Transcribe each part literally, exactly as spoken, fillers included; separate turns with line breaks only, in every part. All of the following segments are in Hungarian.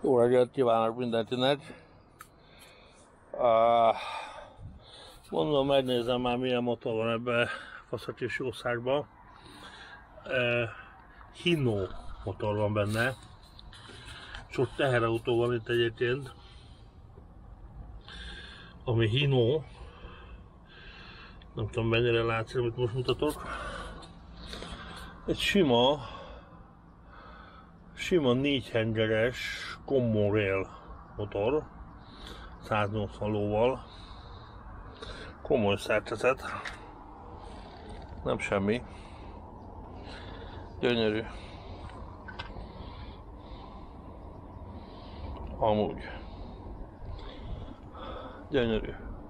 Jó reggelt kívánok mindenkinek! Uh, mondom, megnézem már milyen motor van ebbe a faszakis jószágba. Uh, Hino motor van benne. Sok teherautó van itt egyébként, ami Hino. Nem tudom, mennyire látszik, amit most mutatok. Egy sima, sima négy hengeres Common Rail motor, száznyolcvan lóval. Komoly szerkezet, nem semmi. Gyönyörű. Amúgy. Gyönyörű.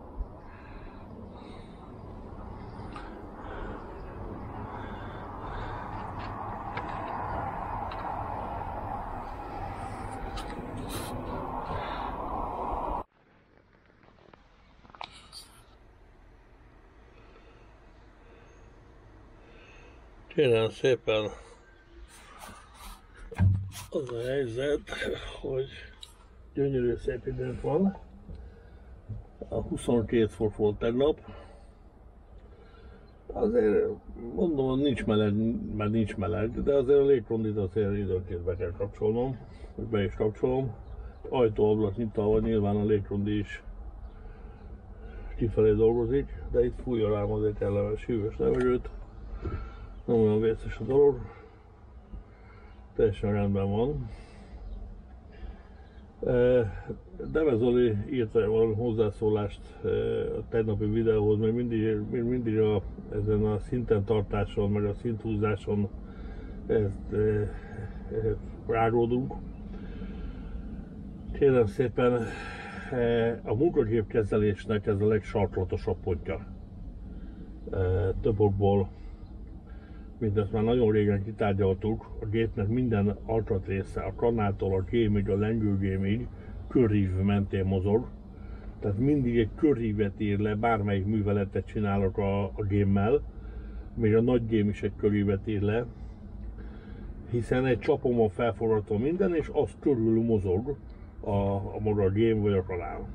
Kérem szépen, az a helyzet, hogy gyönyörű szép időnk van. A huszonkettő fok volt tegnap. Azért mondom, hogy nincs meleg, mert nincs meleg, de azért a légkondit azért időnként be kell kapcsolnom, hogy be is kapcsolom. Ajtó-ablak nyitva van, nyilván a légkondi is kifelé dolgozik, de itt fújja rám azért kellemes hűvös levegőt. Nem olyan vészes a dolog, teljesen rendben van. Deve Zoli írta valami hozzászólást a tegnapi videóhoz, még mindig, még mindig a, ezen a szinten tartáson, meg a szinthúzáson ezt, ezt rágódunk. Kérem szépen, a munkagépkezelésnek ez a legsarklatosabb pontja. Több okból, mindezt már nagyon régen kitárgyaltuk, a gépnek minden alkatrésze, a kanától a gémig, a lengőgémig körhív mentén mozog. Tehát mindig egy körhívet ír le, bármelyik műveletet csinálok a, a gémmel, még a nagy gém is egy körhívet ír le, hiszen egy csapon felforgatva minden, és az körül mozog a, a maga a gém vagy a kanál.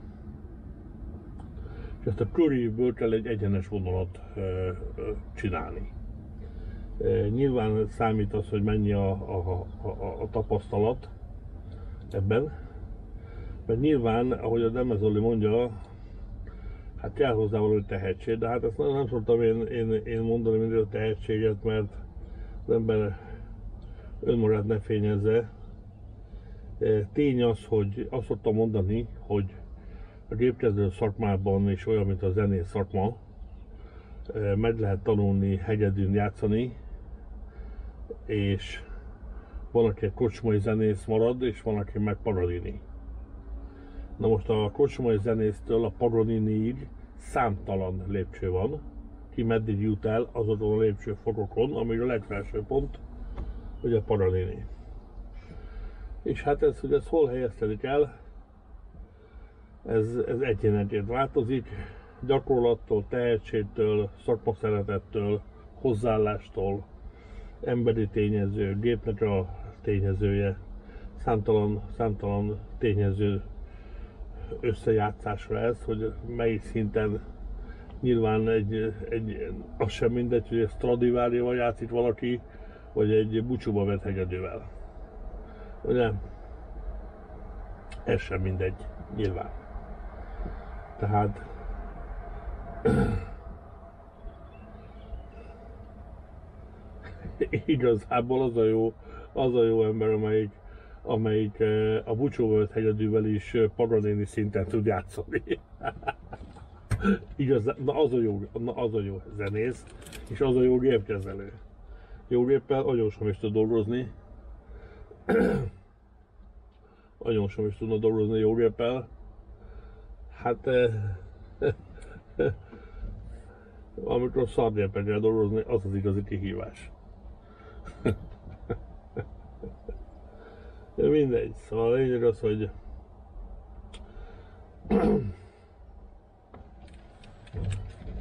És ezt a körhívből kell egy egyenes vonalat e, e, csinálni. E, nyilván számít az, hogy mennyi a, a, a, a tapasztalat ebben, mert nyilván, ahogy a Deme Zoli mondja, hát kell hozzá valami tehetség, de hát ezt nem, nem szoktam én, én, én mondani mindig a tehetséget, mert az ember önmagát ne fényezze. E, tény az, hogy azt szoktam mondani, hogy a gépkezelő szakmában is olyan, mint a zenész szakma, e, meg lehet tanulni hegyedűn játszani, és van, aki egy kocsmai zenész marad, és van, aki meg Paganini. Na most a kocsmai zenésztől a Paganiniig számtalan lépcső van, ki meddig jut el azokon a lépcsőfokokon, amíg a legfelső pont, hogy a Paganini. És hát ez, hogy ez hol helyezkedik el, ez, ez egyénenként változik, gyakorlattól, tehetségtől, szakmaszeretettől, hozzáállástól, emberi tényező, gépnek a tényezője, számtalan, számtalan tényező összejátszásra ez, hogy melyik szinten nyilván egy, egy az sem mindegy, hogy egy Stradivarival játszik valaki, vagy egy bucsúba vett hegedűvel. Ugye? Ez sem mindegy, nyilván. Tehát igazából az a jó, az a jó ember, amelyik, amelyik a bucsóvölt hegedűvel is Paganini szinten tud játszani. Igazán, na az a jó, na az a jó zenész, és az a jó gépkezelő. Jó géppel agyonsom is tud dolgozni. Agyonsom is tudna dolgozni jó géppel. Hát amikor szargéppel kell dolgozni, az az igazi kihívás. Mindegy, szóval a lényeg az, hogy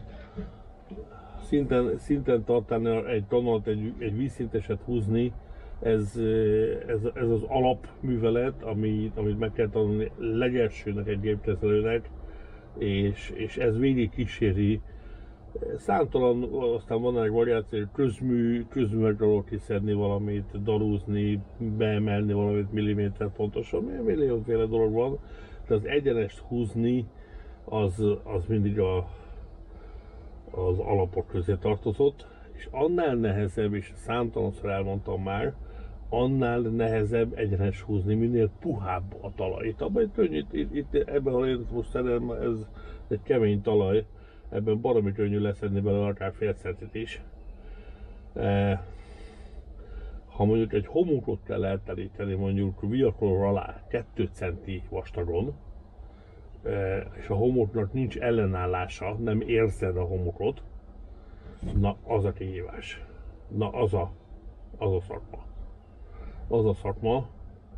szinten, szinten tartani egy tonalt, egy, egy vízszinteset húzni, Ez, ez, ez az alapművelet, amit, amit meg kell tanulni legelsőnek egy gépkezelőnek, és, és ez végig kíséri. Számtalan, aztán van egy variáció, közmű, közművek alól kiszedni valamit, darúzni, beemelni valamit milliméter pontosan, millióféle dolog van, de az egyenest húzni, az, az mindig a, az alapok közé tartozott, és annál nehezebb, és számtalanszor elmondtam már, annál nehezebb egyenes húzni, minél puhább a talaj. Itt, abban, itt, itt, itt ebben a lényt most szerintem ez egy kemény talaj, ebben baromi könnyű leszedni belőle akár fél centit is. E, ha mondjuk egy homokot kell elteríteni, mondjuk viaklor alá kettő centi vastagon, e, és a homoknak nincs ellenállása, nem érzed a homokot, na az a kihívás. Na az a, az a szakma. Az a szakma,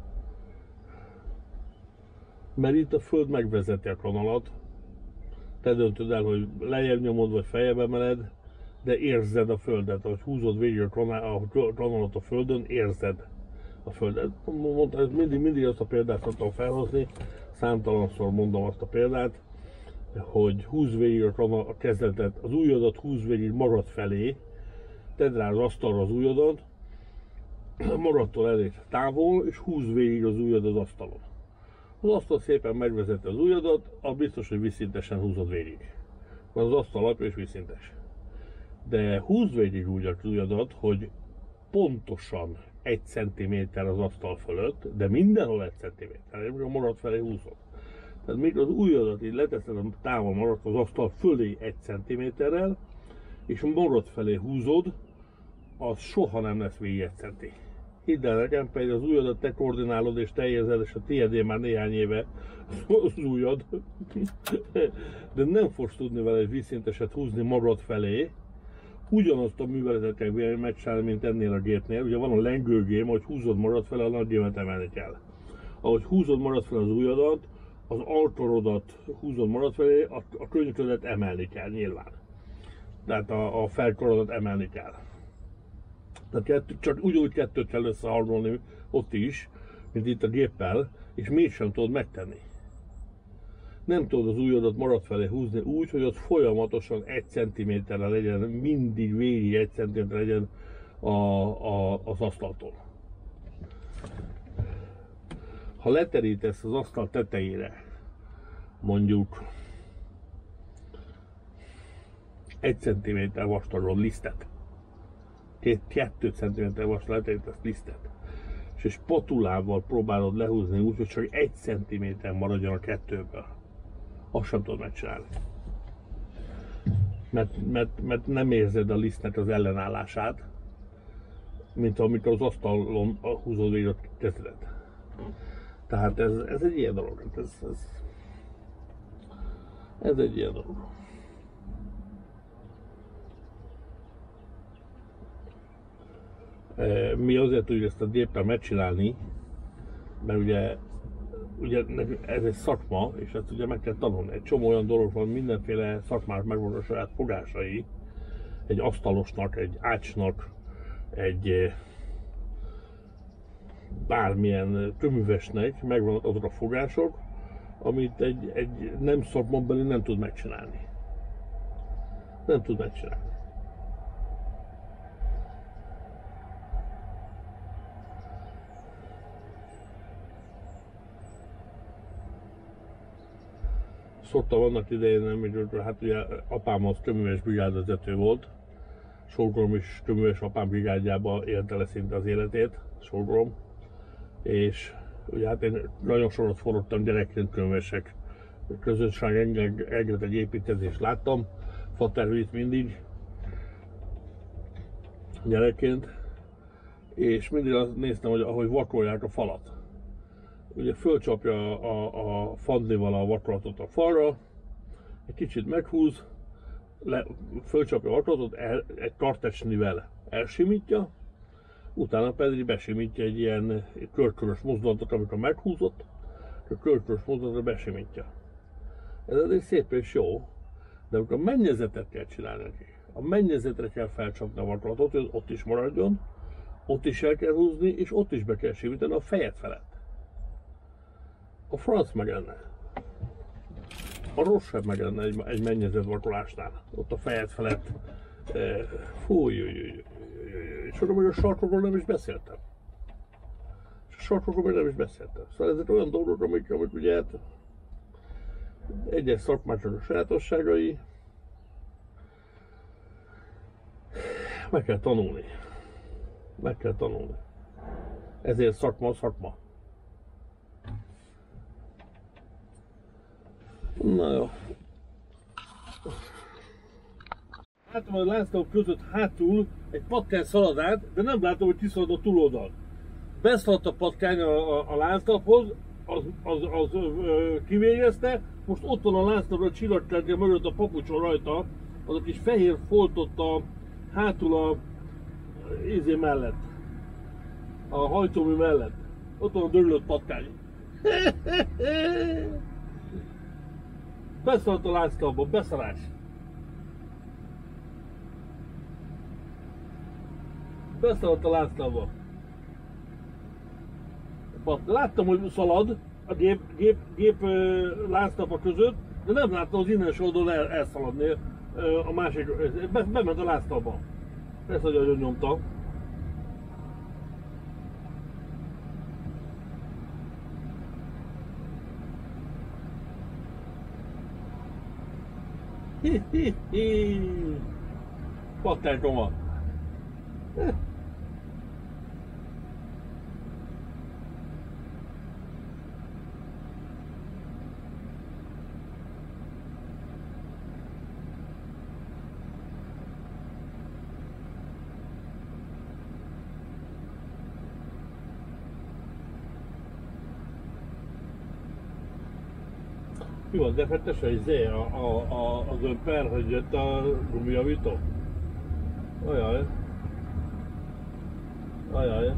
mert itt a föld megvezeti a kanalat, te döntöd el, hogy lejjebb nyomod, vagy feljebb emeled, de érzed a földet, ahogy húzod végig a kanalat a földön, érzed a földet. Mondta, mindig, mindig azt a példát szoktam felhozni, számtalanszor mondom azt a példát, hogy húzd végig a, kanal, a kezdetet, az ujjadat húzd végig magad felé, tedd rá az asztalra az ujjadat, magadtól elég távol, és húzd végig az ujjad az asztalon. Az asztal szépen megvezeti az ujjadat, a biztos, hogy vízszintesen húzod végig. Mert az asztal alapja is vízszintes. De húzd végig úgy az ujjadat, hogy pontosan egy centiméter az asztal fölött, de mindenhol egy centiméter, amikor a marad felé húzod. Tehát még az ujjadat így leteszed a távol maradt az asztal fölé egy centiméterrel, és a marad felé húzod, az soha nem lesz végig egy centi. Hidd el nekem, pedig az ujjadat te koordinálod és te érzed, és a tiédé már néhány éve az ujjad. De nem fogsz tudni vele egy vízszinteset húzni magad felé. Ugyanazt a műveletet kell megcsinálni, mint ennél a gépnél. Ugye van a lengőgém, hogy húzod magad felé, a nagy gémet emelni kell. Ahogy húzod magad felé az ujjadat, az altorodat húzod magad felé, a, a könyöködet emelni kell nyilván. Tehát a, a felkorodat emelni kell. Tehát kettő, csak ugyanúgy kettőt kell összehangolni ott is, mint itt a géppel, és mégsem tudod megtenni. Nem tudod az ujjadat marad felé húzni úgy, hogy ott folyamatosan egy centiméterre legyen, mindig végig egy centiméterre legyen a, a, az asztaltól. Ha leterítesz az asztal tetejére, mondjuk egy centiméter vastagon lisztet, kettő centiméter vasra leterítesz lisztet, és spatulával próbálod lehúzni úgy, hogy csak egy centiméter maradjon a kettőből, azt sem tudod megcsinálni. Mert, mert, mert nem érzed a lisztnek az ellenállását, mint amikor az asztalon húzod végig a kezedet. Tehát ez, ez egy ilyen dolog. Ez, ez, ez egy ilyen dolog. Mi azért tudjuk ezt a géppel megcsinálni, mert ugye, ugye ez egy szakma, és ezt ugye meg kell tanulni. Egy csomó olyan dolog van, mindenféle szakmának megvan a saját fogásai. Egy asztalosnak, egy ácsnak, egy bármilyen köművesnek megvannak azok a fogások, amit egy, egy nem szakmabeli nem tud megcsinálni. Nem tud megcsinálni. Szoktam annak idején, amikor hát ugye apám az köműves brigádvezető volt, sógorom is köműves apám brigádjába élte le szinte az életét, sógorom, és ugye hát én nagyon sokat forogtam gyerekként köművesek között,ság rengeteg építkezést láttam, fater vitt mindig gyerekként, és mindig azt néztem, hogy ahogy vakolják a falat. Ugye fölcsapja a, a fandlival a vakolatot a falra, egy kicsit meghúz, le, fölcsapja a vakolatot, el, egy kartecsnivel elsimítja, utána pedig besimítja egy ilyen körkörös mozdulatot, amikor meghúzott, a körkörös mozdulatra besimítja. Ez egy szép és jó, de amikor a mennyezetet kell csinálni neki, a mennyezetre kell felcsapni a vakolatot, hogy ott is maradjon, Ott is el kell húzni, és ott is be kell simítani a fejed felett. A franc megenne. A rossz sem megenne egy, egy mennyezett vakolásnál. Ott a fejed felett. E, fú, jöjj, jöjj, jöjj. És mondom, hogy a sarkokról nem is beszéltem. És a sarkokról még nem is beszéltem. Szóval ezek olyan dolgok, amik, amik ugye hát egyes szakmáknak a sajátosságai. Meg kell tanulni. Meg kell tanulni. Ezért szakma, szakma. Na jó. Látom a lánctalp között hátul egy patkány szalad át, de nem látom, hogy kiszalad a túloldal. Beszaladt a patkány a, a, a lánctalphoz, az, az, az ö, kivégezte, most ott van a lánctalpra csillagkártya mögött a papucson rajta, az a kis fehér foltot a hátul a izé mellett, a hajtómű mellett. Ott van a döglött patkány. Beszaladt a lánctalpba, beszarás. Beszaladt a lánctalpba. Láttam, hogy szalad a gép, gép, gép lánctalpa között, de nem láttam az innen oldalon el, elszaladni a másik, be, bement a lánctalpba. Ezt nagyon nyomta. Hi, hi, hi. Pattánykom van. Mi van, defektes egy zé a, a, a, az önper, hogy jött a gumijavító? Ajaj. Ajaj.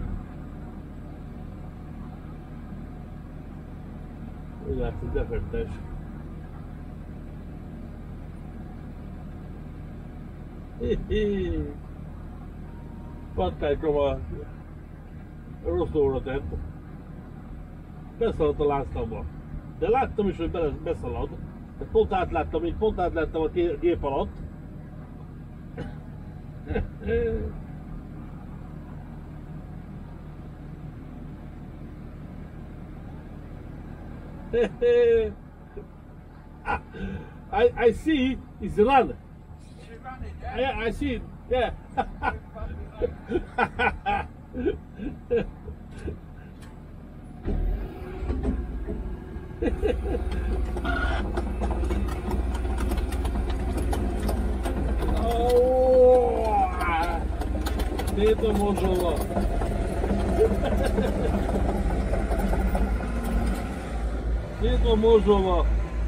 Úgy látszik, defektes. Hihi. Pattánykom a rossz óra tett. Beszaladt a lánctalpba. De láttam is, hogy beszalad. Pont átláttam, így pont átláttam a gép alatt. I, I see it's run.
She's running, yeah?
Yeah, I see it. Yeah. Oh, szépen morzsolva. Szépen morzsolva.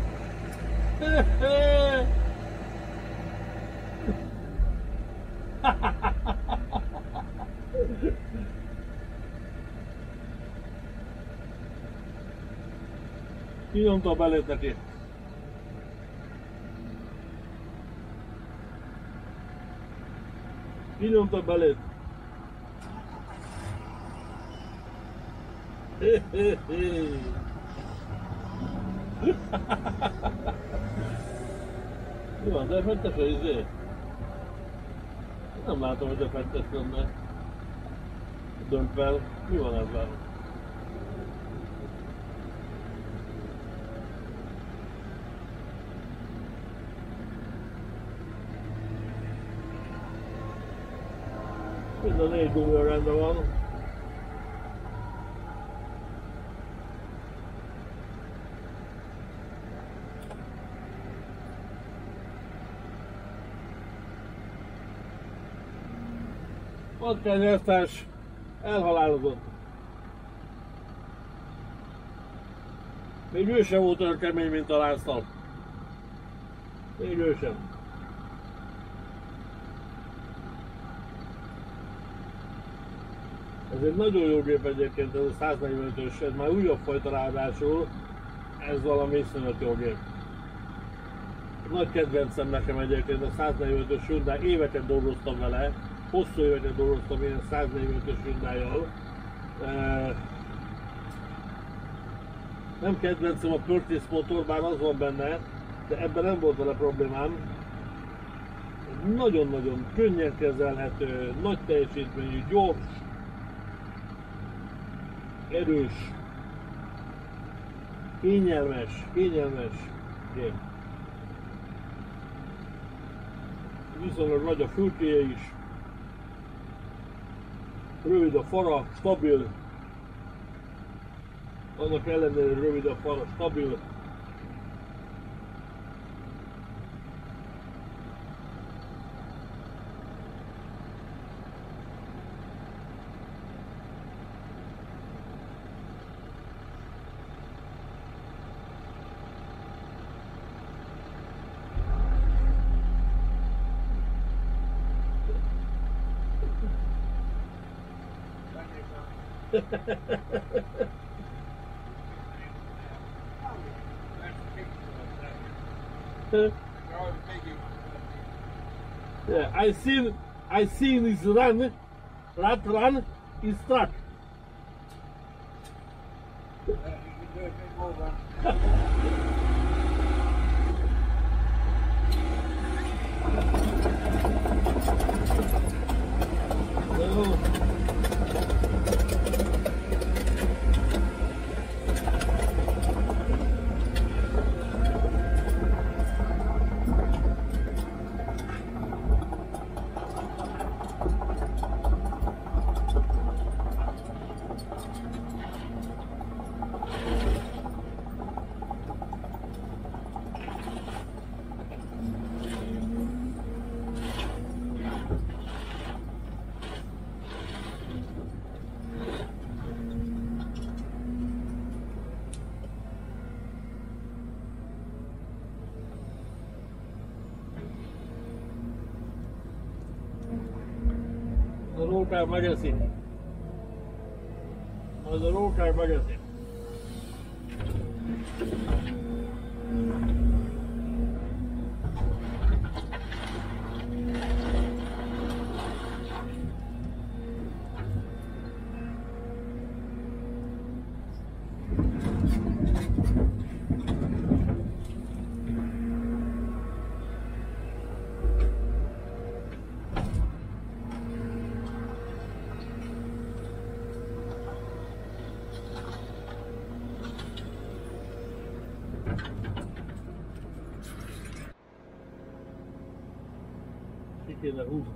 Kinyomta a belét neki. Kinyomta a belét. Mi van, defektes a izé? Nem látom, hogy defektes lenne. Dömpel. Mi van ezzel? Mind a négy gumia rendben van. Patkánygyártás elhalálozott. Még ő sem volt olyan kemény, mint a lánctalp. Még ő sem. Ez egy nagyon jó gép egyébként, ez a száznegyvenötös, ez már újabb fajta ráadásul, ez valami iszonyat jó gép. Nagy kedvencem nekem egyébként a száznegyvenötös Hyundai, éveket dolgoztam vele, hosszú éveket dolgoztam ilyen száznegyvenötös Hyundai-jal. Nem kedvencem a pörtész motor, bár az van benne, de ebben nem volt vele problémám. Nagyon-nagyon könnyen kezelhető, nagy teljesítményű, gyors, erős, kényelmes, kényelmes gép. Viszonylag nagy a fülkéje is, rövid a fara, stabil, annak ellenére rövid a fara, stabil. Yeah, I seen I seen his run, rat run, his truck. No. The Road Car Magazine. Oh, the Road Car Magazine. Ki kéne húzni.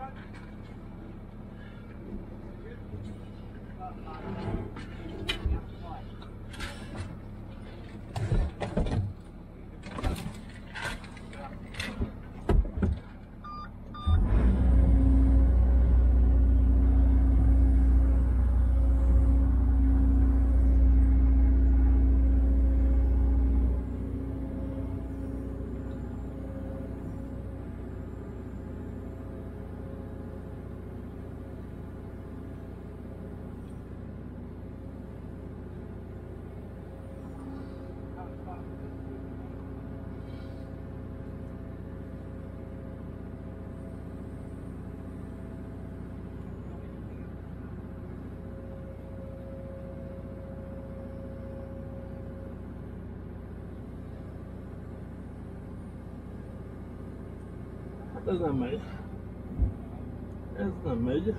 Ez nem megy. Ez nem megy.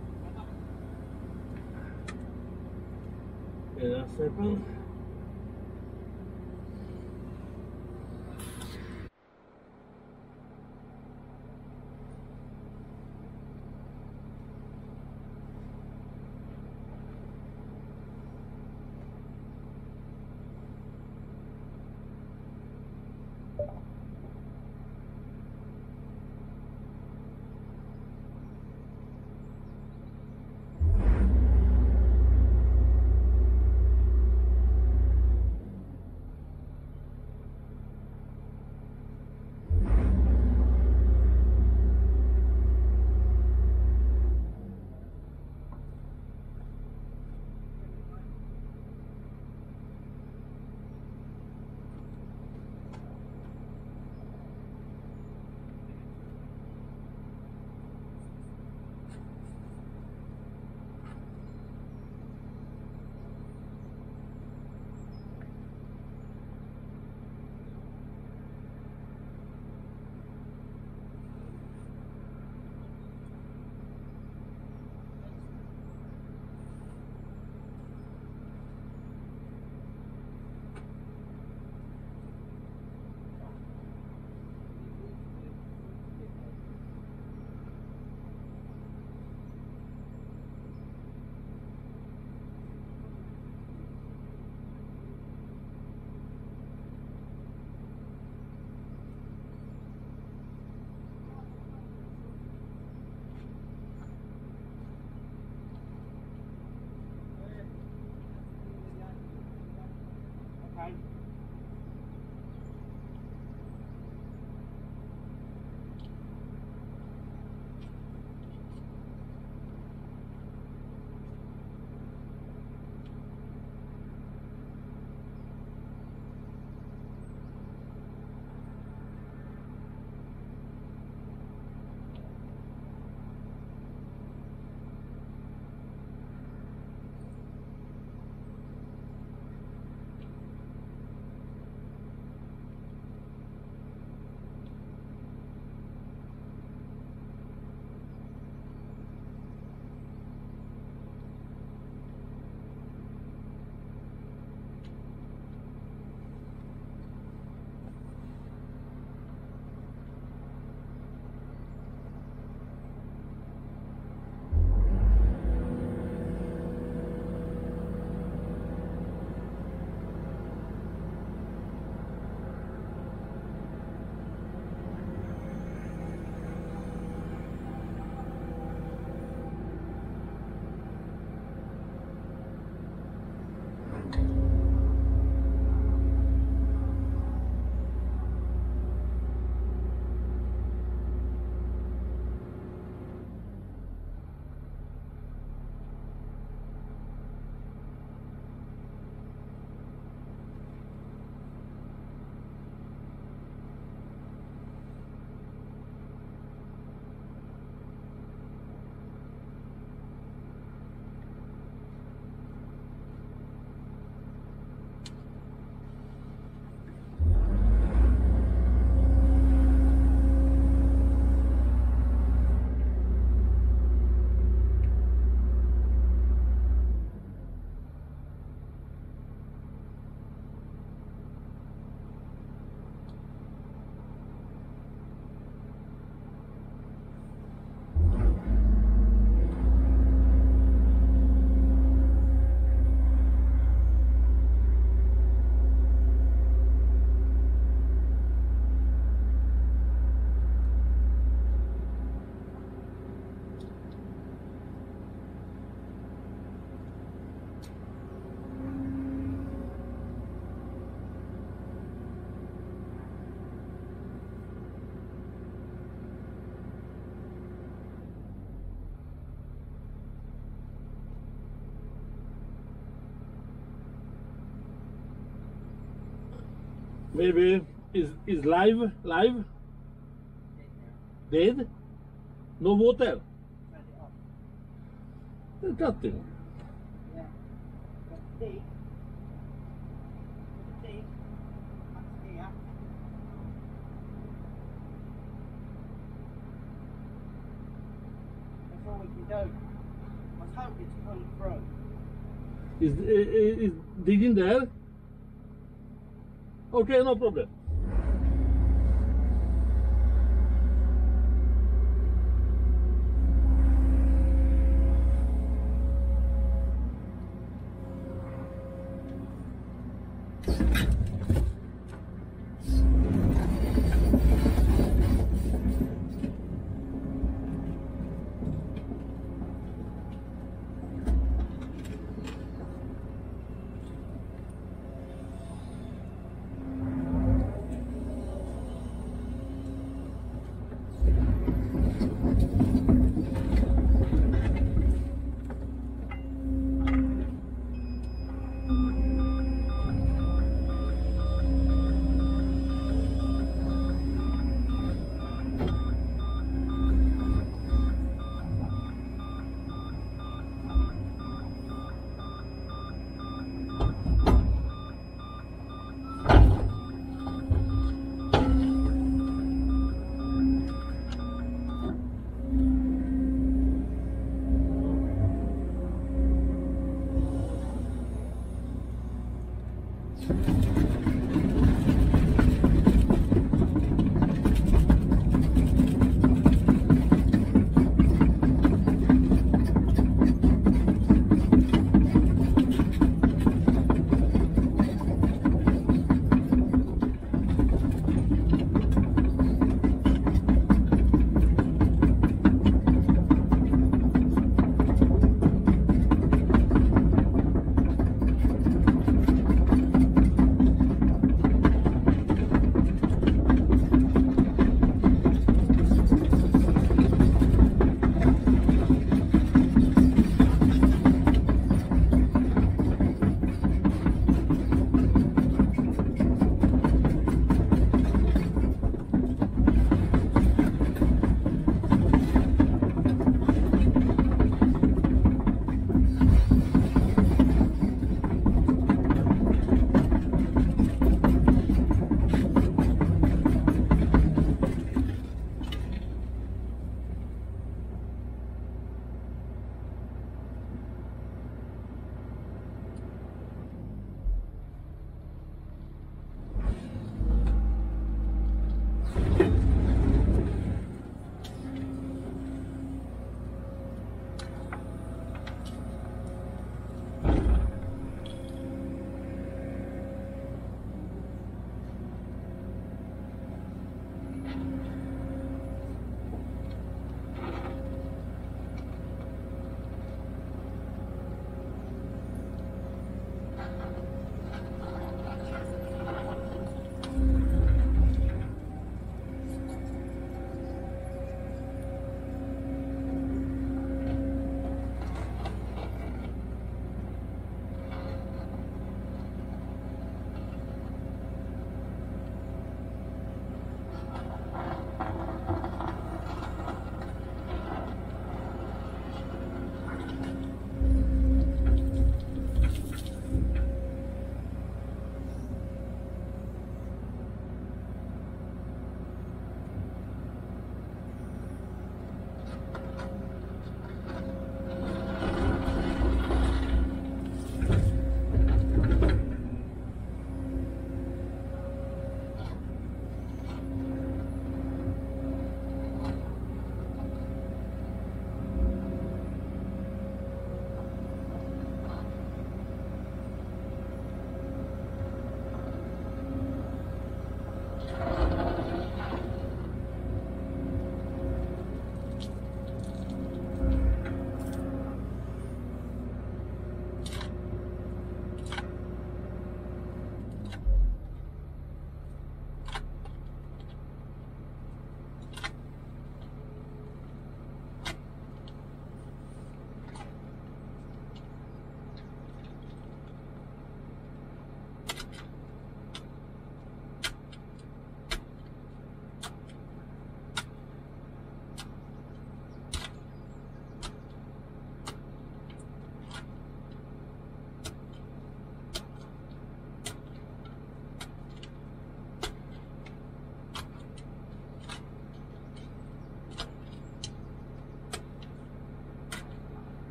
Kérem szépen. Maybe is is live live dead? No water? There's nothing.
Yeah. But deep. Deep. That's here. That's all we can do. I was hoping to come through.
Is is, is digging there? Okay, no problem.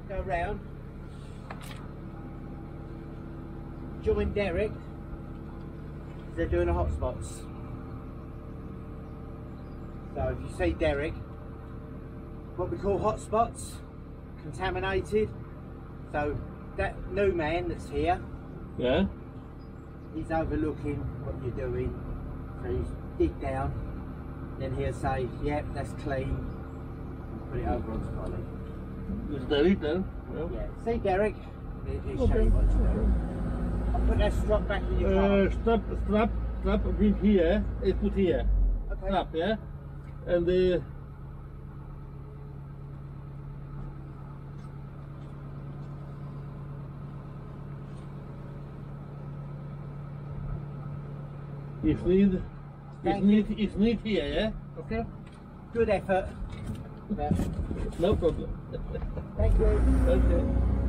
go round, join Derek. They're doing the hotspots. So if you see Derek, what we call hotspots, contaminated. So that new man that's here,
yeah,
he's overlooking what you're doing. So he's dig down, then he'll say, yep, that's clean, and put it over onto Polly.
Is that it then? Yeah.
Yeah, see Derek, he'll, he'll show
Okay.
you what to do. I'll put that strap back in your car.
Uh, strap, strap, strap, bring here, is put here.
Okay.
Strap, yeah? And the if need, if
Thank
need, if need here, yeah? Okay?
Good effort. Yeah.
No problem.
Thank you.
Okay.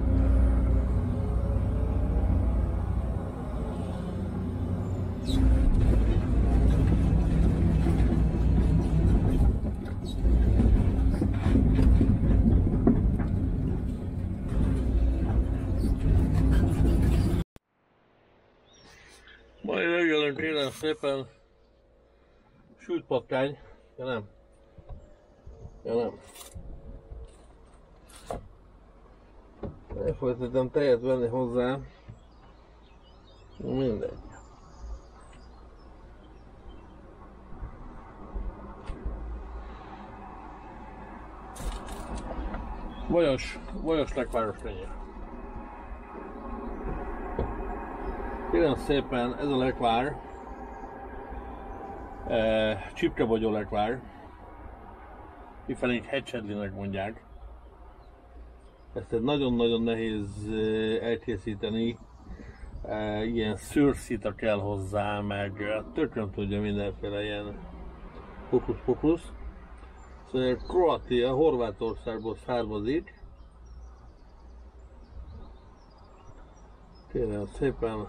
Mai reggelünk kérem szépen sült patkány, ja nem, ja nem. Elfelejtettem tejet venni hozzá, mindegy. Vajos, vajos lekváros kenyér. Kérem szépen, ez a lekvár, e, csipkebogyó lekvár, mifelénk hecsedlinek mondják. Ezt egy nagyon-nagyon nehéz elkészíteni, e, ilyen szőrszita kell hozzá, meg tököm tudja mindenféle ilyen hokusz-pokusz. Szóval Kroatia, Horvátországból származik. Kérem szépen.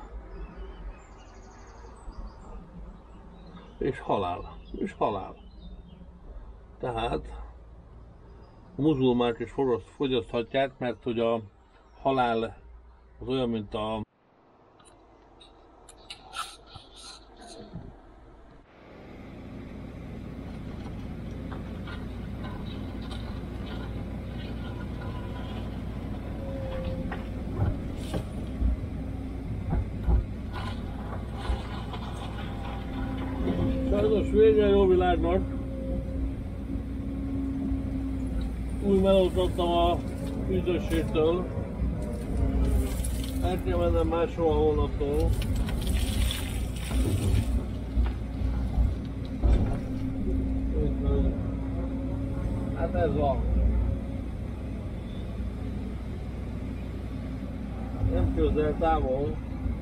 És halál. És halál. Tehát a muzulmánok is fogyaszthatják, mert hogy a halál az olyan, mint a sajnos vége jó világnak. Új melót adtam a üdvösségtől. El kell mennem máshol holnaptól. Hát ez van. Nem közel, távol.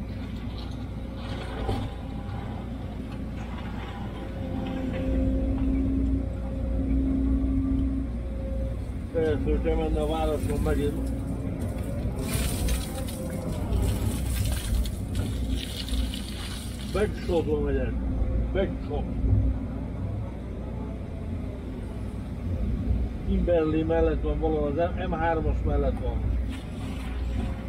Keresztül kell menni a városon megint. Becsótól megyek. Becsót. Kimberley mellett van valahol, az M hármas mellett van.